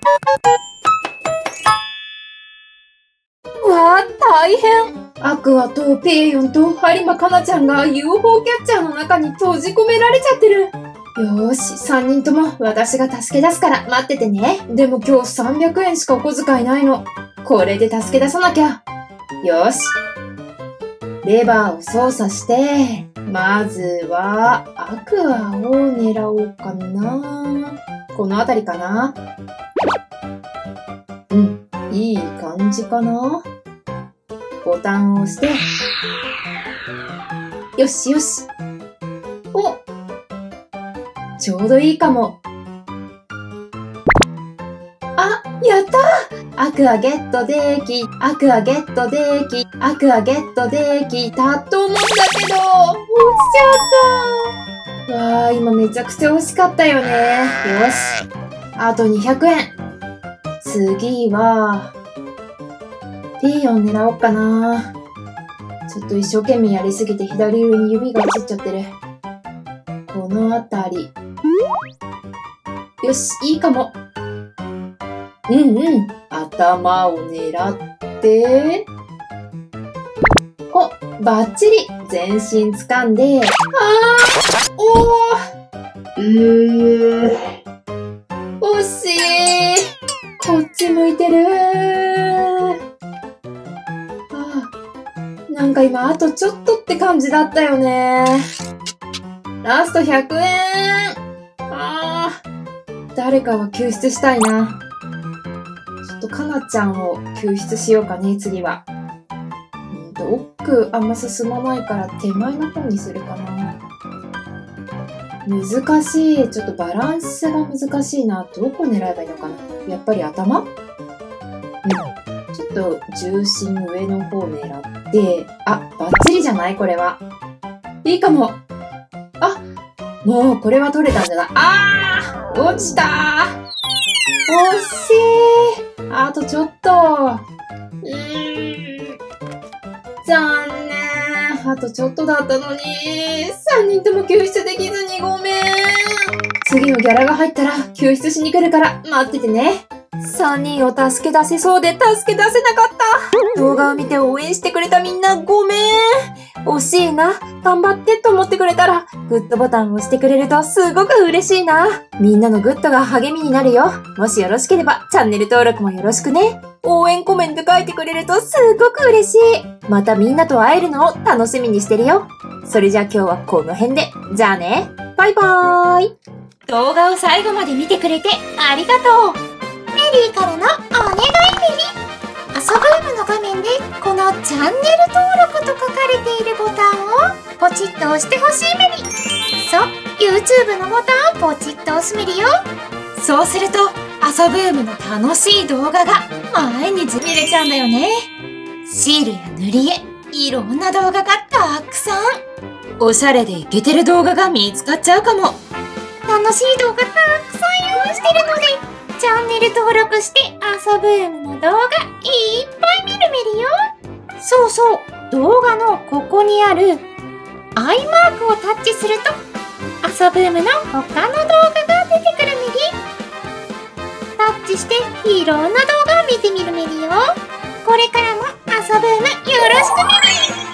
わあ、大変。アクアとペイヨンと有馬かなちゃんが UFO キャッチャーの中に閉じ込められちゃってる。よーし、3人とも私が助け出すから待っててね。でも今日300円しかお小遣いないの。これで助け出さなきゃ。よーし。レバーを操作して、まずはアクアを狙おうかな。このあたりかな。うん、いい感じかな。ボタンを押して、よしよし。お、ちょうどいいかも。あ、やったー！アクアゲットでき、アクアゲットでき、アクアゲットできたと思ったけど、落ちちゃった。わー、今めちゃくちゃ惜しかったよね。よし。あと200円。次は、ピーヨン狙おうかな。ちょっと一生懸命やりすぎて左上に指が落ちちゃってる。このあたり。よし、いいかも。うんうん。頭を狙って。お、バッチリ。全身掴んで。惜しい。こっち向いてる。なんか今あとちょっとって感じだったよね。ラスト100円。誰かは救出したいな。ちょっとかなちゃんを救出しようかね、次は。奥あんま進まないから手前の方にするかな。難しい。ちょっとバランスが難しいな。どこ狙えばいいのかな。やっぱり頭？ちょっと重心上の方狙って、バッチリじゃない？これは。いいかも。もうこれは取れたんじゃない？落ちたー。惜しい。あとちょっと。残念。あとちょっとだったのに、3人とも救出できずにごめん。次のギャラが入ったら救出しに来るから待っててね。3人を助け出せそうで助け出せなかった。動画を見て応援してくれたみんなごめん。惜しいな。頑張ってと思ってくれたら、グッドボタンを押してくれるとすごく嬉しいな。みんなのグッドが励みになるよ。もしよろしければチャンネル登録もよろしくね。応援コメント書いてくれるとすごく嬉しい。またみんなと会えるのを楽しみにしてるよ。それじゃあ今日はこの辺で。じゃあね。バイバーイ。 動画を最後まで見てくれてありがとう。メリーからのお願いメリ。遊ぶームの画面でこのチャンネル登録と書かれているボタンをポチッと押してほしいメリ。そう、YouTube のボタンをポチッと押すメリよ。そうすると遊ぶームの楽しい動画が毎日見れちゃうんだよね。シールや塗り絵、いろんな動画がたくさん。おしゃれでイケてる動画が見つかっちゃうかも。楽しい動画たくさん用意してるので、チャンネル登録して遊ぶームの動画いっぱい見るメリよ。そうそう、動画のここにあるアイマークをタッチすると遊ぶームの他の動画が出てくるメリ。タッチしていろんな動画を見てみるメリよ。これからも遊ぶームよろしくメリ。